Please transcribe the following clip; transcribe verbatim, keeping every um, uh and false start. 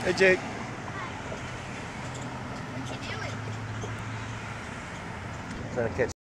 Hey, Jake. What you doing? Trying to catch